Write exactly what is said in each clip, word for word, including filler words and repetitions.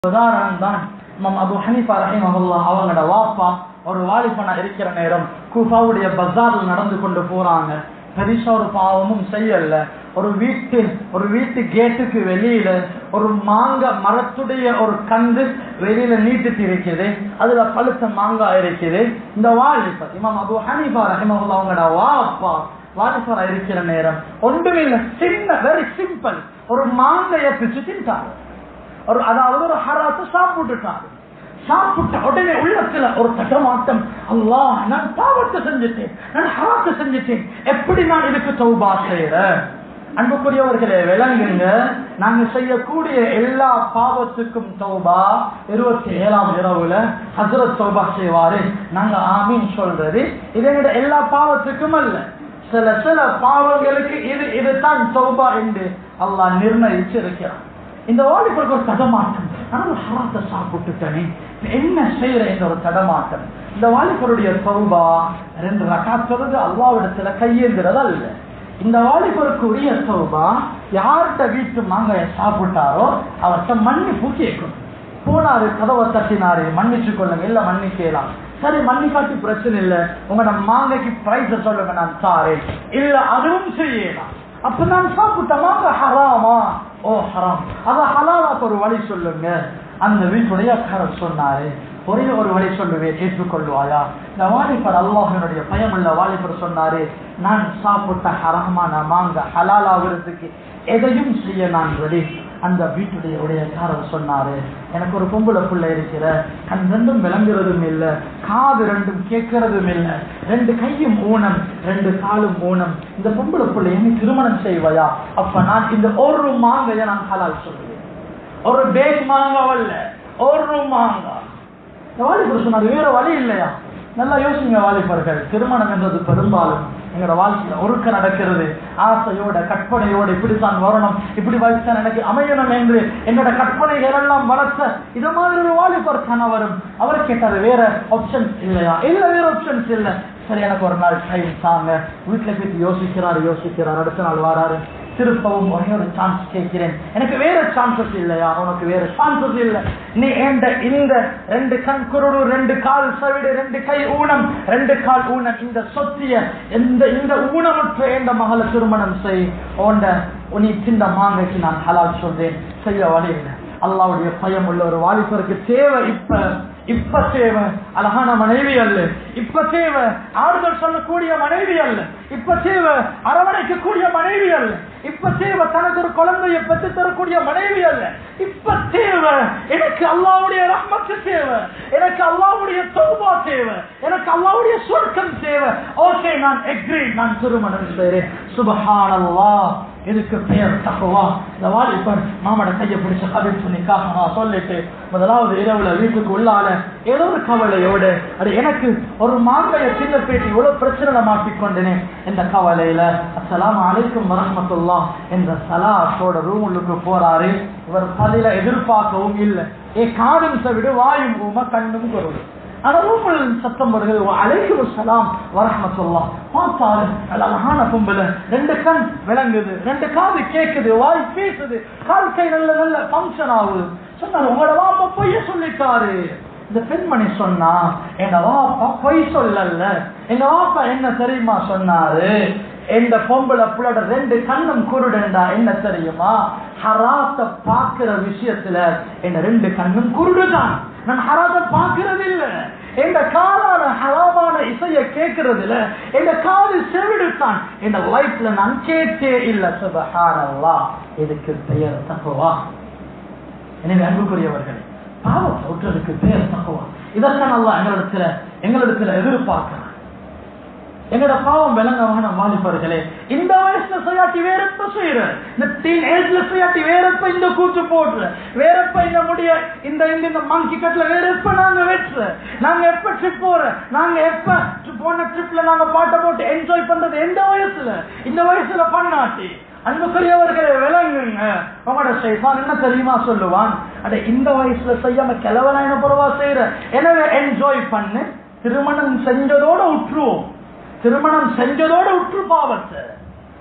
உதாரணம் தான் இமாம் அபூ ஹனீஃபா ரஹிமஹுல்லாஹ் அவங்களோட வாப்பா ஒரு வாலிபனா இருக்கிற நேரம் கூஃபாவுடைய பஜார்ல நடந்து கொண்டு போறாங்க. பெரிசா ஒரு பாவமும் செய்யல. ஒரு வீட்டு ஒரு வீட்டு கேட்டுக்கு வெளியில ஒரு மாங்காய் மரத்துடைய ஒரு கன்று வெளியில நீட்டுட்டு இருக்குது. அதுல பழுத்த மாங்காய் இருக்குது. இந்த வாலிபர் இமாம் அபூ ஹனீஃபா ரஹிமஹுல்லாஹ் அவங்களோட வாப்பா வாலிபரா இருக்கிற நேரம் ஒன்றுமே இல்லை, சின்ன வெரி சிம்பிள் ஒரு மாங்காயை பிச்சு தின்ட்டாரு. ஒரு அதாவது ஒரு ஹராத்தை சாப்பிட்டுட்டாரு. சாப்பிட்ட உடனே உள்ளத்துல ஒரு தட்டமாட்டம், அல்லாஹ் நான் பாவத்தை செஞ்சுட்டேன், நான் ஹராத்தை செஞ்சுட்டேன், எப்படி நான் இதுக்கு தௌபா செய்யறேன்? அன்புக்குரியவர்களே விளங்குங்க, நாங்க செய்யக்கூடிய எல்லா பாவத்துக்கும் தௌபா இருபத்தி ஏழாம் இரவுல ஹஜ்ரத் தௌபா செய்வாரு. நாங்க ஆமீன் சொல்றது இது எங்க எல்லா பாவத்துக்கும் அல்ல, சில சில பாவங்களுக்கு இது இதுதான் தௌபா என்று அல்லாஹ் நிர்ணயிச்சு இருக்கிறான். இந்த வாலிபருக்கு ஒரு தடமாட்டம், ஆனால் ஹராத்தை சாப்பிட்டுட்டனே என்ன செய்யற ஒரு தடமாட்டம். இந்த வாலிபருடைய தௌபா ரெண்டு ரக்காத் சொல்றது அல்லாஹ்விடத்துல கையேந்துறது அல்ல. இந்த வாலிபருக்கு உரிய தௌபா யார்கிட்ட வீட்டு மாங்காய சாப்பிட்டாரோ அவர்கிட்ட மன்னிப்பு கேட்கும். போனாரு, கதவை தட்டினாரு, மன்னிச்சு கொள்ளுங்க. இல்ல மன்னிக்கலாம், சரி மன்னிக்காட்டி பிரச்சனை இல்லை, உங்களோட மாங்கைக்கு பிரைஸ் சொல்லுங்க நான் தாரேன். இல்ல அதுவும் செய்யலாம். அப்ப நான் சாப்பிட்ட மாங்க ஹராமா? ஓ ஹராம், அத ஹலாலாக்கு ஒரு வழி சொல்லுங்க. அந்த வீட்டுடைய சொன்னாரு, ஒரே ஒரு வழி சொல்லுவேன், ஏற்றுக்கொள்வாயா? இந்த வாலிபர் அல்லாஹ்வினுடைய பயமுள்ள வாலிபர் சொன்னாரு, நான் சாப்பிட்ட ஹராமான மாங்க ஹலாலாகிறதுக்கு எதையும் செய்ய நான் ரெடி. அந்த வீட்டுடைய உடையக்காரர் சொன்னாரு, எனக்கு ஒரு பொம்பளை பிள்ளை இருக்கிற, கண் ரெண்டும் விளங்குறதும் இல்லை, காது ரெண்டும் கேட்கறதும் இல்லை, ரெண்டு கையும் ஊனம், ரெண்டு காலும் ஊனம், இந்த பொம்பளை பிள்ளை என்ன திருமணம் செய்வையா? அப்ப நான் இந்த ஒரு மாங்கைய நான் ஹலால் சொல்லுவேன். ஒரு பேக் மாங்காவல்ல, ஒரு மாங்கா. வாலிபர் சொன்னாரு, வேற வழி இல்லையா? நல்லா யோசிங்க வாலிபர்கள், திருமணம் என்றது பெரும்பாலும் எங்களோட வாழ்க்கையில ஒருக்க நடக்கிறது. ஆசையோட கற்பனையோட இப்படித்தான் வரணும், இப்படி வயசுதான் எனக்கு அமையணும் என்று என்னோட கற்பனைகள் எல்லாம் வளர்த்த இது மாதிரி ஒரு வாலிபர் கணவரும் அவர் கேட்டாரு, வேற ஆப்ஷன்ஸ் இல்லையா? இல்ல வேற ஆப்ஷன்ஸ் இல்லை. சரி எனக்கு ஒரு நாள் டைம் தாங்க. வீட்டுல போய் யோசிக்கிறாரு யோசிக்கிறார் அடுத்த நாள் வராரு, திருப்பவும் ஒரே ஒரு சான்ஸ் கேட்கிறேன், எனக்கு வேற சான்சஸ் இல்லையா? உனக்கு வேற சான்சஸ் இல்லை. நீ இந்த ரெண்டு கண் குருடு, ரெண்டு கால் சவிடு, ரெண்டு கை ஊனம், ரெண்டு கால் ஊனம், இந்த சொத்திய இந்த இந்த ஊனமுற்ற என்ற மகளை திருமணம் செய். ஓண்ட நீ சின்ன மாங்கைக்கு நான் ஹலால் சொல்றேன், செய்ய வழி இல்லை. அல்லாஹ்வுடைய பயம் உள்ள ஒரு வாலிபருக்கு தேவை இப்ப இப்ப தேவை அழகான மனைவி அல்ல, இப்ப தேவை ஆறுதல் சொல்லக்கூடிய மனைவி அல்ல, இப்ப தேவை அரவணைக்கக்கூடிய மனைவி அல்ல, இப்ப தேவை தனக்கு ஒரு குழந்தையை பெற்று தரக்கூடிய மனைவி அல்ல, இப்ப தேவை எனக்கு அல்லாஹ்வுடைய ரஹ்மத்து தேவை, எனக்கு அல்லாஹ்வுடைய தௌபா தேவை, எனக்கு அல்லாஹ்வுடைய சொர்க்கம் தேவை. ஓகே நான் எக்ரி, நான் திருமணம் செய்றேன். சுப்ஹானல்லாஹ், இதுக்கு பெயர் தக்வா. இந்த வாலிபர் மாமட கையை பிடிச்ச கபில் துணிக்காக நான் சொல்லிட்டு முதலாவது இரவுல வீட்டுக்கு உள்ளால ஏதோ ஒரு கவலையோடு, அது எனக்கு ஒரு மாங்காய சின்ன பேட்டி இவ்வளவு பிரச்சனை மாட்டிக்கொண்டேனே என்ற கவலையில அஸ்ஸலாமு அலைக்கும் வரஹ்மத்துல்லாஹ் என்ற சலாத்தோட ரூமுக்கு போறாரு. இவர் பதில எதிர்பார்க்கவும் இல்லை. ஏ காதும் விடு வாயும் ஊம கண்ணும் குருடு. ஆனா ரூமுல் சத்தம் வருகிறது, அலைக்கும் சலாம் வரஹ்மத்துல்லாஹ். பார்த்தாரு, அழகான பொம்பளை, ரெண்டு கண் விளங்குது, ரெண்டு காது கேட்குது, வாய் பேசுது, கால் கை நல்ல நல்ல பங்கன் ஆகுது. சொன்னாரு, உங்களோட வாப்பா பொய்ய சொல்லிட்டாரு. இந்த பெண்மணி சொன்னா, எங்க வாப்பா பொய் சொல்லல, எங்க வாப்பா என்ன தெரியுமா சொன்னாரு? எந்த பொம்பளை புள்ளோட ரெண்டு கண்ணும் குருடா என்ன தெரியுமா? ஹராத்த பாக்குற விஷயத்துல என்ன ரெண்டு கண்ணும் குருடுதான், நான் ஹராத்த பாக்குறது இல்ல. எந்த காலான ஹராமான இசைய கேட்கறதுல எந்த காது செவிடுத்தான், எந்த லைஃப்ல நான் கேட்டே இல்ல. சுப்ஹானல்லாஹ், இதுக்கு பெயர் தக்வா. எனவே அன்புக்குரியவர்களே, பாவத்தை விட்டுறதுக்கு பெயர் தக்வா. இதற்கான அல்லாஹ் எங்களிடத்துல எங்களிடத்துல எதிர்பார்க்கிறான். எங்களோட பாவம் விளங்கமான வாலிபர்களே, இந்த வயசுல செய்யாட்டி வேறப்ப செய்யற, இந்த டீன் ஏஜ்ல செய்யாட்டி வேறப்ப இந்த கூச்சு போடுற, வேறப்ப இந்த முடிய இந்த இந்த மங்கி கட்ல வேறப்ப நாங்க வெட்டுற, நாங்க எப்ப ட்ரிப் போற, நாங்க எப்ப போன ட்ரிப்ல நாங்க பாட்டை போட்டு என்ஜாய் பண்றது எந்த வயசுல? இந்த வயசுல பண்ணாட்டி. அன்புக்குரியவர்களை விளங்குங்க. உங்களோட ஷைத்தான் என்ன தெரியுமா சொல்லுவான்? அட இந்த வயசுல செய்யாம கிழவனா என்ன பரவா செய்யற, எனவே என்ஜாய் பண்ணு, திருமணம் செஞ்சதோட உற்றுவோம், திருமணம் செஞ்சதோட உற்று பாவத்தை.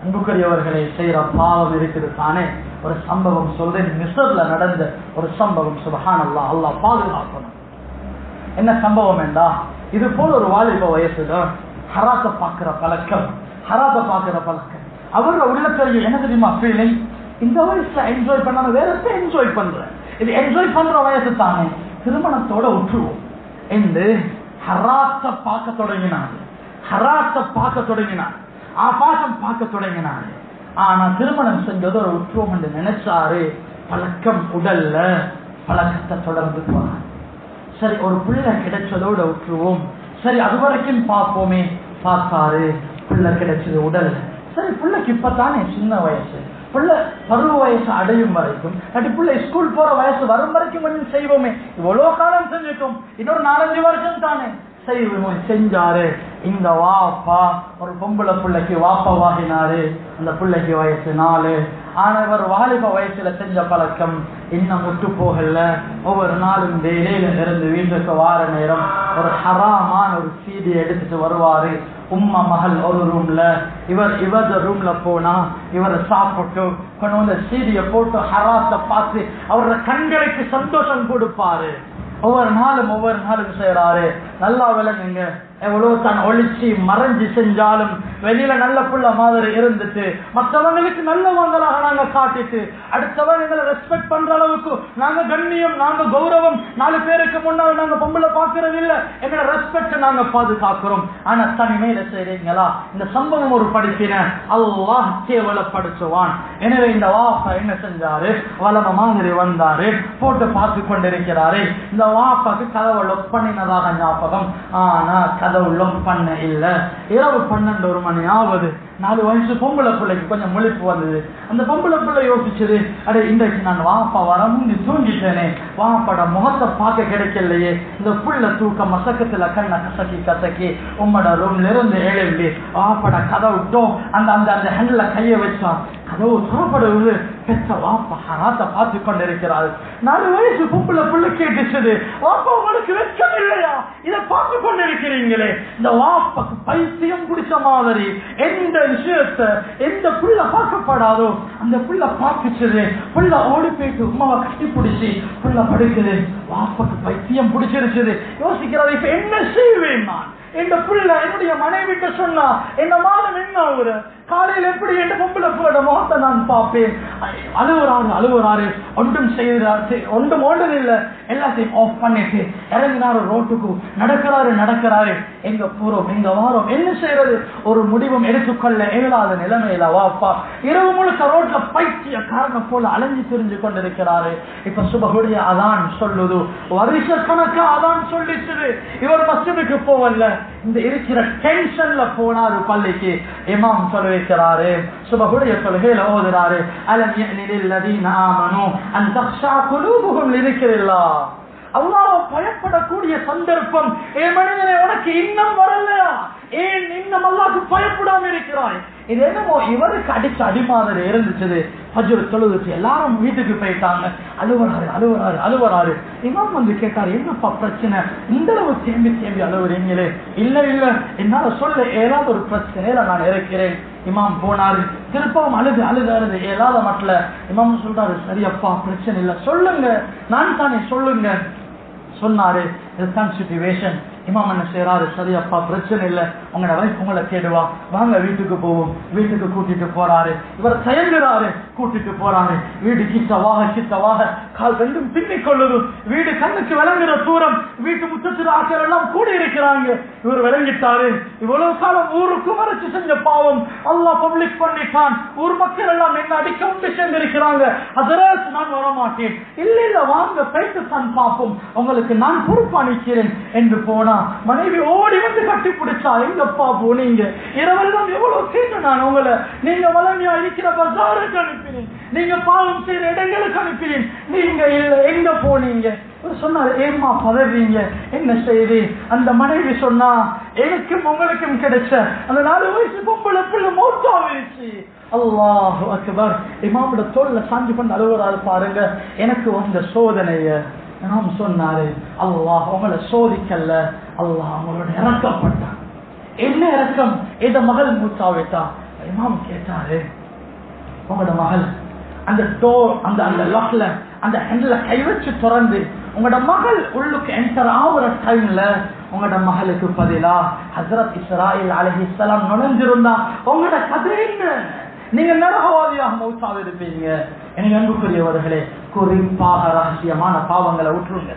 அன்புக்குரியவர்களை செய்யற பாவம் இருக்குது தானே. ஒரு சம்பவம் சொல்றேன், மிஸ்ர்ல நடந்த ஒரு சம்பவம். சுப்ஹானல்லாஹ், அல்லாஹ் பாதுகாக்கணும். என்ன சம்பவம் என்றா, இது போல ஒரு வாலிப வயசுல ஹராத்த பாக்குற பழக்கம் ஹராத்த பாக்குற பழக்கம் அவரோட உள்ளத்தில் என்ன தெரியுமா ஃபீலிங், இந்த வயசுல என்ஜாய் பண்ணாம வேற என்ஜாய் பண்றேன், இது என்ஜாய் பண்ற வயசு தானே, திருமணத்தோட உற்றுவோம் என்று ஹராத்த பார்க்க தொடங்கினார். ஹராத்த பார்க்க தொடங்கினார், ஆபாசம் பார்க்க தொடங்கினார். ஆனா திருமணம் செஞ்சது ஒரு உற்றுவோம் என்று நினைச்சாரு. பழக்கம் உடல்ல பழக்கத்தை தொடர்ந்து போனார். சரி, ஒரு பிள்ளை கிடைச்சதோட விட்டுருவோம், சரி அது வரைக்கும் பார்ப்போமே. பார்த்தாரு, பிள்ளை கிடைச்சது உடல். சரி, பிள்ளைக்கு இப்பத்தானே சின்ன வயசு, பிள்ளை பருவ வயசு அடையும் வரைக்கும், அப்படி பிள்ளை ஸ்கூல் போற வயசு வரும் வரைக்கும் கொஞ்சம் செய்வோமே. இவ்வளவு காலம் செஞ்சுட்டோம், இன்னொரு நாலஞ்சு வருஷம் தானே செய்வோம். செஞ்சாரு. இந்த வாப்பா ஒரு பொம்பளை பிள்ளைக்கு வாப்பவாகினாரு. அந்த பிள்ளைக்கு வயசு நாலு. ஆனா இவர் வாலிப வயசுல செஞ்ச பழக்கம் இன்னும் விட்டு போகல. ஒவ்வொரு நாளும் வேலையில இருந்து வீட்டுக்கு வார நேரம் ஒரு ஹராமான ஒரு சீடி எடுத்துட்டு வருவாரு. உம்மா மகள் ஒரு ரூம்ல, இவர் இவர ரூம்ல போனா இவரை சாப்பிட்டு கொண்டு வந்து சீடியை போட்டு ஹராத்தை பார்த்து அவரோட கண்களுக்கு சந்தோஷம் கொடுப்பாரு. ஒவ்வொரு நாளும் ஒவ்வொரு நாளும் செய்யறாரு. நல்லா விளங்குங்க, எவ்வளவு தான் ஒளிச்சு மறைஞ்சு செஞ்சாலும் வெளியில நல்ல புள்ள மாதிரி இருந்துட்டு மற்றவங்களுக்கு நல்லவங்களாக நாங்க காட்டிட்டு அடுத்தவங்க எங்களை ரெஸ்பெக்ட் பண்ற அளவுக்கு நாங்க கண்ணியம், நாங்க கௌரவம், நாலு பேருக்கு முன்னாடி நாங்க பொம்பளை பாக்குறது இல்ல, எங்களை ரெஸ்பெக்ட் நாங்க பாதுகாக்கிறோம். ஆனா தனிமையில செய்றீங்களா? இந்த சம்பவம் ஒரு படிப்பின அல்லாஹ் கேவலப்படுத்துவான். எனவே இந்த வாப்பா என்ன செஞ்சாரு, வளம மாதிரி வந்தாரு, போட்டு பார்த்து கொண்டிருக்கிறாரு. இந்த வாப்பாக்கு கதவை லொக் பண்ணினதாக ஞாபகம். ஆனா கதவு லொக் பண்ண இல்ல. இரவு பன்னெண்டு ஒரு மணி ஆகுது. நாலு வயசு பொம்பளை பிள்ளைக்கு கொஞ்சம் முழிப்பு வந்தது. அந்த பொம்பளை பிள்ளை யோசிச்சது, அடே இன்றைக்கு நான் வாப்பா வரமுன்னு தூங்கிட்டேனே, வாப்பாட முகத்தை பார்க்க கிடைக்கலையே. இந்த புள்ள தூக்க மசக்கத்துல கண்ணை கசக்கி கசக்கி உம்மோட ரூம்ல இருந்து எழும்பி வாப்பாட கதவு விட்டோம். அந்த அந்த அந்த ஹேண்ட்ல கைய வச்சான். கதவு துறப்படுவது. பெற்ற வாப்பா ஹராத்த பார்த்து கொண்டிருக்கிறாரு. நாலு வயசு பொம்பளை பிள்ளை கேட்டுச்சது, வாப்பா உங்களுக்கு வெட்கம் இல்லையா, இதை பார்த்து கொண்டிருக்கிறீங்களே. இந்த வாப்பாக்கு பைத்தியம் பிடிச்ச மாதிரி எந்த விஷயத்தை எந்த புள்ள பார்க்கப்படாதோ அந்த புள்ள பார்த்துச்சது. புள்ள ஓடி போயிட்டு உமாவை கட்டி பிடிச்சி புள்ள படுக்குது. வாப்பாக்கு பைத்தியம் பிடிச்சிருச்சது. யோசிக்கிறாரு, இப்ப என்ன செய்வேன் நான்? இந்த புள்ள என்னுடைய மனைவிட்ட சொன்னா என்ன மாதம் என்ன ஆகுற, காலையில் எப்படி என் பொம்பளை போட முகத்தை நான் பார்ப்பேன். அழுவுறாரு அழுவுறாரு ஒன்றும் செய்யறாரு, ஒன்றும் ஒன்றும் இல்லை. எல்லாத்தையும் ஆஃப் பண்ணிட்டு இறங்கினாரு ரோட்டுக்கு. நடக்கிறாரு நடக்கிறாரு எங்க போறோம் எங்க வாரோம் என்ன செய்யறது, ஒரு முடிவும் எடுத்துக்கொள்ள இயலாத நிலைமையில வாப்பா இரவு முழுக்க ரோட்ல பைத்திய காரணம் போல அலைஞ்சு திரிஞ்சு கொண்டிருக்கிறாரு. இப்ப சுபகுடைய அதான் சொல்லுது, வருஷ கணக்கா அதான் சொல்லிச்சு. இவர் மஸ்ஜிதுக்கு போவல்ல, இந்த இருக்கிற டென்ஷன்ல போனாரு பள்ளிக்கு. இமாம் சொல்ல வைக்கிறாரு, சுபகுடைய சொல்கையில ஓதுறாரு, அலம் யஅனில் லதீன ஆமனூ அன் தக்ஷா குலூபுஹும் லிذிக்ரில்லாஹ். அல்லாஹ் பயப்படக்கூடிய சந்தர்ப்பம் ஏ மனிதனே உனக்கு இன்னும் வரலையா? ஏன் இன்னும் அல்லாஹ்க்கு பயப்படாம இருக்கிறாய்? இது என்னமோ இவருக்கு அடிச்ச அடி மாதிரி இருந்துச்சு. ஃபஜ்ர் தொழுதுச்சு, எல்லாரும் வீட்டுக்கு போயிட்டாங்க. அழுவறாரு அழுவறாரு அழுவறாரு. இமாம் வந்து கேட்டாரு, என்னப்பா பிரச்சனை, இந்த அளவு தேம்பி தேம்பி அழுவுறீங்களே? இல்ல இல்ல என்னால சொல்ல ஏதாவது ஒரு பிரச்சனையில நான் இருக்கிறேன். இமாம் போனாரு, திருப்பவும் அழுது அழுது அழுது ஏதாவது மட்டும். இமாம் சொல்றாரு, சரியப்பா பிரச்சனை இல்ல, சொல்லுங்க, நான் தானே, சொல்லுங்க. சொன்னாரு, இதுதான் சிச்சுவேஷன். இமாம் என்ன செய்யறாரு, சரியப்பா பிரச்சனை இல்லை, உங்களோட வைஃப் உங்களை தேடுவா, வாங்க வீட்டுக்கு போவோம். வீட்டுக்கு கூட்டிட்டு போறாரு. இவர் தயங்குறாரு, கூட்டிட்டு போறாரு. வீடு கிட்டவாக கிட்டவாக கால் ரெண்டும் பின்னிக் கொள்ளுது. வீடு கண்ணுக்கு விளங்குற தூரம். வீட்டு முத்தத்தில் ஆட்கள் எல்லாம் கூடி இருக்கிறாங்க. இவர் விளங்கிட்டாரு, இவ்வளவு காலம் ஊருக்கு மறைச்சு செஞ்ச பாவம் அல்லாஹ் பப்ளிக் பண்ணிட்டான். ஊர் மக்கள் எல்லாம் என்ன அடிக்க உண்டு சென்றிருக்கிறாங்க. அதற்கு நான் வரமாட்டேன். இல்ல இல்ல வாங்க போயிட்டு தான் பார்ப்போம், உங்களுக்கு நான் பொறுப்பளிக்கிறேன் என்று போனா மனைவி ஓடி வந்து கட்டி பிடிச்சா, எங்கப்பா போனீங்க? இரவெல்லாம் எவ்வளவு கேட்டு நான் உங்களை, நீங்க வளமையா இருக்கிற பஜாருக்கு அனுப்பினேன், நீங்க பாவம் செய்யற இடங்களுக்கு அனுப்பினேன், நீங்க இல்ல எங்க போனீங்க? சொன்னாரு, ஏமா பதறீங்க, என்ன செய்தி? அந்த மனைவி சொன்னா, எனக்கும் உங்களுக்கும் கிடைச்ச அந்த நாலு வயசு பொம்பளை பிள்ளை மௌத்தாவிருச்சு. அல்லாஹு அக்பர். இமாமோட தோல்ல சாஞ்சி கொண்டு அழுவுறாரு. பாருங்க, எனக்கு வந்த சோதனைய நாம் சொன்னாரு, அல்லாஹ் உங்களை சோதிக்கல்ல, அல்லாஹ் அவங்களோட இறக்கப்பட்டான். என்ன இறக்கம்? இந்த மகள் மூச்சாவிட்டான். இமாம் கேட்டாரு, உங்களோட மகள் அந்த டோர் அந்த அந்த லாக்ல அந்த ஹேண்ட்ல கை வச்சு திறந்து உங்களோட மகள் உள்ளுக்கு என்டர் ஆகுற டைம்ல உங்களோட மகளுக்கு பதிலா ஹஜ்ரத் இஸ்ராயில் அலைஹிஸ்ஸலாம் நுழைஞ்சிருந்தா உங்களோட கதை என்ன? நீங்க நரகவாதியாக மௌத்தாவ இருப்பீங்க. எனக்கு அன்புக்குரியவர்களே, குறிப்பாக ரகசியமான பாவங்களை விட்டுருங்க.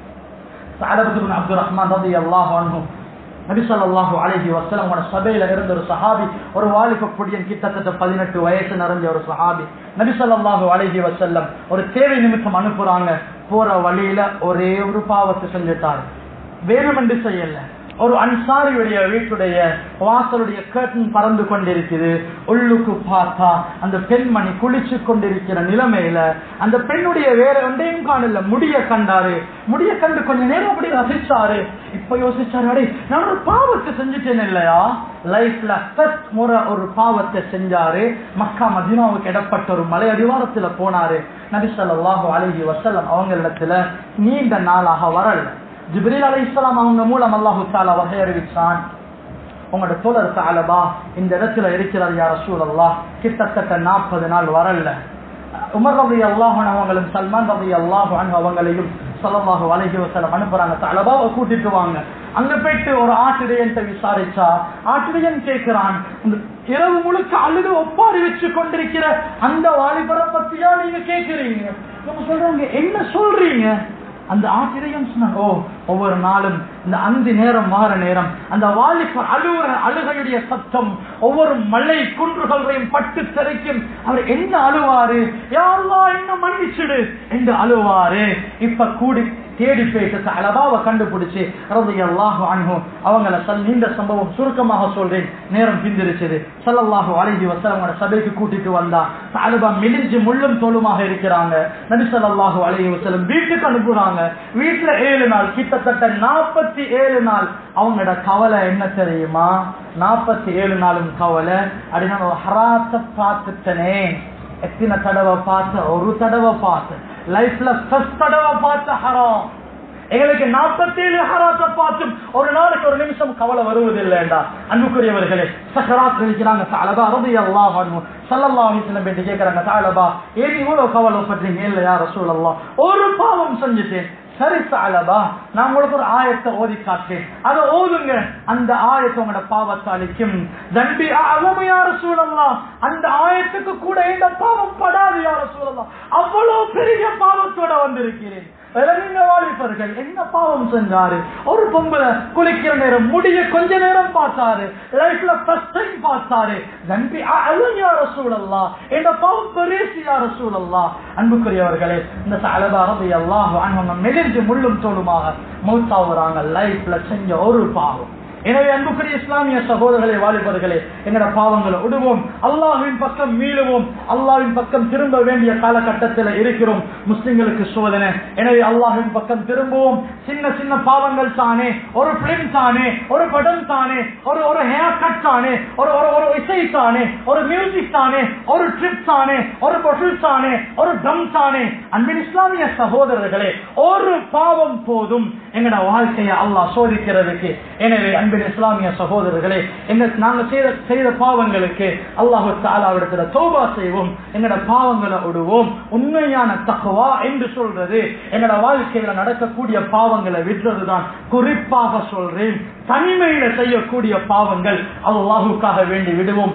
சஅலபத்து பின் அப்துர் ரஹ்மான் ரலியல்லாஹு அன்ஹு நபி ஸல்லல்லாஹு அலைஹி வஸல்லம் ஓட சபையில இருந்த ஒரு சஹாபி, ஒரு வாலிப பொடியன், கிட்டத்தட்ட பதினெட்டு வயசு நிறைஞ்ச ஒரு சஹாபி. நபி ஸல்லல்லாஹு அலைஹி வஸல்லம் ஒரு தேவை நிமித்தம் அனுப்புறாங்க. போற வழியில ஒரே ஒரு பாவத்தை செஞ்சுட்டாரு, வேணுமென்று செய்யல. ஒரு அன்சாரியுடைய வீட்டுடைய வாசலுடைய கர்டன் பறந்து கொண்டிருக்குது. உள்ளுக்கு பார்த்தா அந்த பெண்மணி குளிச்சு கொண்டிருக்கிற நிலைமையில அந்த பெண்ணுடைய வேற ஒன்றையும் காணல, முடிய கண்டாரு. முடிய கண்டு கொஞ்ச நேரம் அப்படி ரசிச்சாரு. இப்ப யோசிச்சாரு, அடே நான் ஒரு பாவத்தை செஞ்சுட்டேன் இல்லையா? லைஃப்ல ஃபர்ஸ்ட் முறை ஒரு பாவத்தை செஞ்சாரு. மக்கா மதீனாவுக்கு இடப்பட்ட ஒரு மலை அடிவாரத்துல போனாரு. நபி ஸல்லல்லாஹு அலைஹி வஸல்லம் அவங்களிடத்துல நீண்ட நாளாக வரல. ஜிப்ரீல் அலைஹிஸ்ஸலாம் அவங்க மூலம் அல்லாஹ் தஆலா வஹை அறிவிச்சான், உங்களோட தோழர் சஅலபா இந்த இடத்துல இருக்கிறார் யா ரசூலல்லாஹ், கிட்டத்தட்ட நாற்பது நாள் வரல. உமர் ரலியல்லாஹு அன்ஹு அவங்களும் சல்மான் ரலியல்லாஹு அன்ஹு அவங்களையும் ஸல்லல்லாஹு அலைஹி வஸல்லம் அனுப்புறாங்க, சஅலபாவை கூட்டிட்டு வாங்க. அங்க போயிட்டு ஒரு ஆட்டிடையன்ட்ட விசாரிச்சா, ஆட்டிடையன் கேட்கிறான், இரவு முழுக்க அழுது ஒப்பாரி வச்சு கொண்டிருக்கிற அந்த வாலிபரை பத்தியா நீங்க கேட்கிறீங்க? நம்ம சொல்றாங்க, என்ன சொல்றீங்க? அந்த ஆசிரியம் சொன்னாங்க, ஓ ஒவ்வொரு நாளும் இந்த அந்தி நேரம் மாற நேரம் அந்த வாலிபர் அழுகிற அழுகையுடைய சத்தம் ஒவ்வொரு மலை குன்றுகளையும் பட்டு திரைக்கும். அவர் என்ன அழுவாரு, யா அல்லாஹ் என்ன மன்னிச்சிடு என்று அழுவாரு. இப்ப கூடி தேடி போயிட்டு அலபாவை கண்டுபிடிச்சு ரலியல்லாஹு அன்ஹு அவங்கள நீண்ட சம்பவம் சுருக்கமாக சொல்றேன், நேரம் பிந்திருச்சது. ஸல்லல்லாஹு அலைஹி வஸல்லம் சபைக்கு கூட்டிட்டு வந்தா அலபா மெலிஞ்சு முள்ளும் தோலுமாக இருக்கிறாங்க. நபி ஸல்லல்லாஹு அலைஹி வஸல்லம் வீட்டுக்கு அனுப்புறாங்க. வீட்டுல ஏழு நாள், கிட்டத்தட்ட நாற்பத்தி ஏழு நாள். அவங்களோட கவலை என்ன தெரியுமா? நாற்பத்தி ஏழு நாளும் கவலை, அப்படின்னா ஹராத்தை பார்த்துட்டனே, எத்தனை தடவை பார்த்த? ஒரு தடவை பார்த்து லைஃப்ல ஃபர்ஸ்ட் தடவை பார்த்த ஹராம். எங்களுக்கு நாற்பத்தி ஏழு ஹராத்தை பார்த்தும் ஒரு நாளைக்கு ஒரு நிமிஷம் கவலை வருவதில்லைண்டா. அன்புக்குரியவர்களே, சக்கராத் இருக்கிறாங்க. சஅலபா ரலியல்லாஹு அன்ஹு ஸல்லல்லாஹு அலைஹி வஸல்லம் கிட்ட கேக்குறாங்க, சஅலபா ஏன் இவ்வளவு கவலைப்படுறீங்க? இல்ல யா ரசூலல்லாஹ், ஒரு பாவம் செஞ்சுட்டேன். சரி சஅலபா, நான் உங்களுக்கு ஒரு ஆயத்தை ஓதி காட்டேன், அதை ஓதுங்க. அந்த ஆயத்தை உங்களோட பாவத்தை அளிக்கும். தன்பி அஅஸமு யா ரசூலல்லாஹ், அந்த ஆயத்துக்கு கூட இந்த பாவம் படாது யா ரசூலல்லாஹ், அவ்வளவு பெரிய பாவத்தோட வந்திருக்கிறேன். வாலிபர்கள் என்ன பாவம் செஞ்சாரு? ஒரு பொம்பளை குளிக்கிற நேரம் முடிய கொஞ்ச நேரம் பார்த்தாரு, லைஃப்ல ஃபர்ஸ்ட் டைம் பார்த்தாரு. நம்பி அஅஸமு யா ரசூலல்லாஹ், இந்த பாவம் பெருசு யா ரசூலல்லாஹ். அன்புக்குரியவர்களே, இந்த சஅலபா ரலியல்லாஹு அன்ஹு மெலிஞ்சு முள்ளும் தோலுமாக மௌத்தாவுறாங்க லைஃப்ல செஞ்ச ஒரு பாவம். எனவே அன்புக்குரிய இஸ்லாமிய சகோதரர்களே, வாலிபர்களே, எங்கட பாவங்களை விடுவோம், அல்லாஹ்வின் பக்கம் மீளுவோம். அல்லாஹ்வின் பக்கம் திரும்ப வேண்டிய காலகட்டத்தில் இருக்கிறோம். முஸ்லிம்களுக்கு சோதனை. எனவே அல்லாஹ்வின் பக்கம் திரும்புவோம். சின்ன சின்ன பாவங்கள் தானே, ஒரு பிலிம் தானே, ஒரு படம் தானே, ஒரு ஒரு ஹேர் கட் தானே, ஒரு ஒரு இசை தானே, ஒரு மியூசிக் தானே, ஒரு ட்ரிப் தானே, ஒரு பொருள் தானே, ஒரு டம் தானே. அன்பின் இஸ்லாமிய சகோதரர்களே, ஒரு பாவம் போதும் எங்கட வாழ்க்கையை அல்லாஹ் சோதிக்கிறதுக்கு. எனவே அன்பின் இஸ்லாமிய சகோதரர்களே, நாங்கள் செய்த செய்த பாவங்களுக்கு அல்லாஹ் தஆலாவிடத்துல தௌபா செய்வோம், எங்கட பாவங்களை விடுவோம். உண்மையான தக்வா என்று சொல்றது எங்கட வாழ்க்கையில நடக்கக்கூடிய பாவங்களை விடுறதுதான். குறிப்பாக சொல்றேன், தனிமையில செய்யக்கூடிய பாவங்கள் அல்லாஹ்வுக்காக வேண்டி விடுவோம்.